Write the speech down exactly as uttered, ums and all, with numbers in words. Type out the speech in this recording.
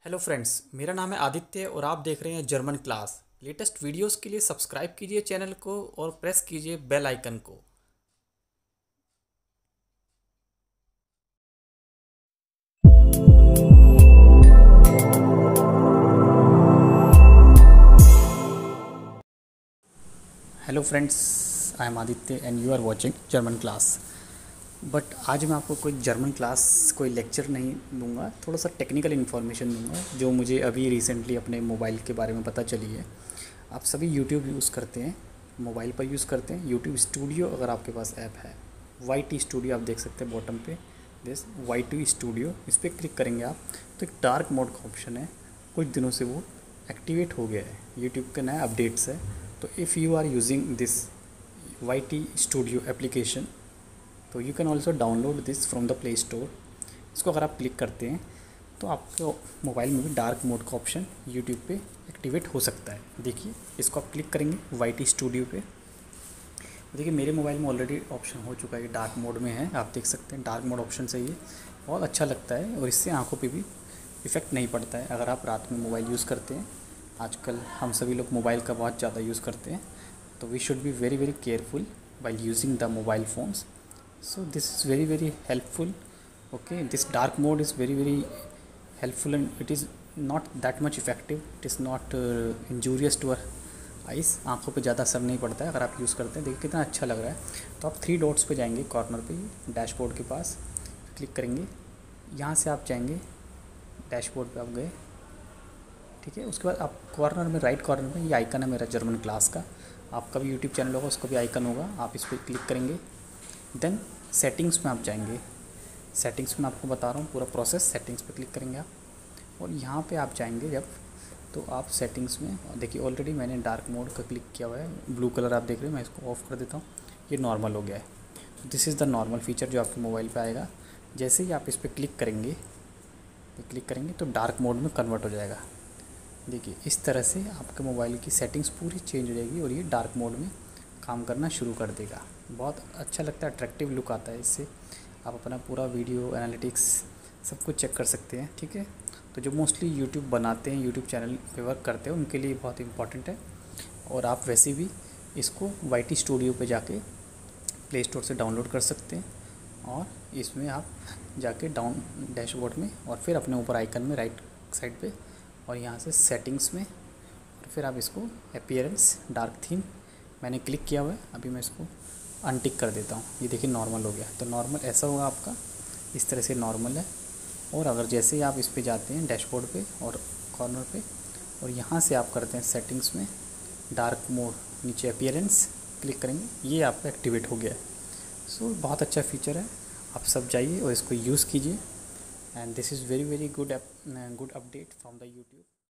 Hello friends, मेरा नाम है आदित्य और आप देख रहे हैं जर्मन क्लास। लेटेस्ट वीडियोस के लिए सब्सक्राइब कीजिए चैनल को और प्रेस कीजिए बेल आइकन को। Hello friends, I am Aditya and you are watching German class. But आज मैं आपको कोई जर्मन क्लास कोई लेक्चर नहीं दूंगा, थोड़ा सा टेक्निकल इन्फॉर्मेशन दूंगा जो मुझे अभी रिसेंटली अपने मोबाइल के बारे में पता चली है। आप सभी यूट्यूब यूज़ करते हैं, मोबाइल पर यूज़ करते हैं। यूट्यूब स्टूडियो अगर आपके पास ऐप है, वाई टी स्टूडियो आप देख सकते हैं बॉटम पे, दिस वाई टी स्टूडियो, इस पर क्लिक करेंगे आप तो एक डार्क मोड का ऑप्शन है। कुछ दिनों से वो एक्टिवेट हो गया है, यूट्यूब के नया अपडेट्स है। तो if you are using this Y T studio application तो you can also download this from the play store. इसको अगर आप क्लिक करते हैं तो आपके मोबाइल में भी डार्क मोड का ऑप्शन यूट्यूब पे एक्टिवेट हो सकता है। देखिए, इसको आप क्लिक करेंगे वाई टी स्टूडियो पे। देखिए, मेरे मोबाइल में ऑलरेडी ऑप्शन हो चुका है, डार्क मोड में है, आप देख सकते हैं। डार्क मोड ऑप्शन से ये बहुत अच्छा लगता है और इससे आंखों पे भी इफ़ेक्ट नहीं पड़ता है। अगर आप रात में मोबाइल यूज़ करते हैं, आजकल हम सभी लोग मोबाइल का बहुत ज़्यादा यूज़ करते हैं, तो we should be very very careful by using the mobile phones. So this is very very helpful. Okay, this dark mode is very very helpful and it is not that much effective. It is not uh, injurious to our eyes. आँखों पे ज़्यादा असर नहीं पड़ता है अगर आप use करते हैं। देखिए कितना अच्छा लग रहा है। तो आप थ्री डॉट्स पे जाएंगे कॉर्नर पे, डैशबोर्ड के पास क्लिक करेंगे। यहाँ से आप जाएंगे डैशबोर्ड पे, आप गए, ठीक है। उसके बाद आप कॉर्नर में, राइट कॉर्नर में ये आइकन है मेरा जर्मन क्लास का। आपका भी यूट्यूब चैनल होगा, उसका भी आइकन होगा, आप इस पर क्लिक करेंगे। देन सेटिंग्स में आप जाएंगे। सेटिंग्स में आपको बता रहा हूँ पूरा प्रोसेस। सेटिंग्स पे क्लिक करेंगे आप और यहाँ पे आप जाएंगे जब, तो आप सेटिंग्स में देखिए ऑलरेडी मैंने डार्क मोड का क्लिक किया हुआ है, ब्लू कलर आप देख रहे हो। मैं इसको ऑफ़ कर देता हूँ, ये नॉर्मल हो गया है। तो this is the normal feature जो आपके मोबाइल पे आएगा। जैसे ही आप इस पर क्लिक करेंगे क्लिक करेंगे तो डार्क मोड में कन्वर्ट हो जाएगा। देखिए इस तरह से आपके मोबाइल की सेटिंग्स पूरी चेंज हो जाएगी और ये डार्क मोड में काम करना शुरू कर देगा। बहुत अच्छा लगता है, अट्रैक्टिव लुक आता है इससे। आप अपना पूरा वीडियो एनालिटिक्स सब कुछ चेक कर सकते हैं, ठीक है। तो जो मोस्टली यूट्यूब बनाते हैं, यूट्यूब चैनल पे वर्क करते हैं, उनके लिए बहुत इंपॉर्टेंट है। और आप वैसे भी इसको वाई टी स्टूडियो पे जाके प्ले स्टोर से डाउनलोड कर सकते हैं और इसमें आप जाके डाउन डैशबोर्ड में और फिर अपने ऊपर आइकन में राइट साइड पे और यहाँ से सेटिंग्स में और फिर आप इसको अपीयरेंस डार्क थीम मैंने क्लिक किया हुआ है, अभी मैं इसको अनटिक कर देता हूँ। ये देखिए नॉर्मल हो गया। तो नॉर्मल ऐसा होगा आपका, इस तरह से नॉर्मल है। और अगर जैसे ही आप इस पे जाते हैं डैशबोर्ड पे और कॉर्नर पे और यहाँ से आप करते हैं सेटिंग्स में डार्क मोड, नीचे अपीयरेंस क्लिक करेंगे, ये आपका एक्टिवेट हो गया है। सो बहुत अच्छा फीचर है, आप सब जाइए और इसको यूज़ कीजिए। And this is very very good good update from the YouTube.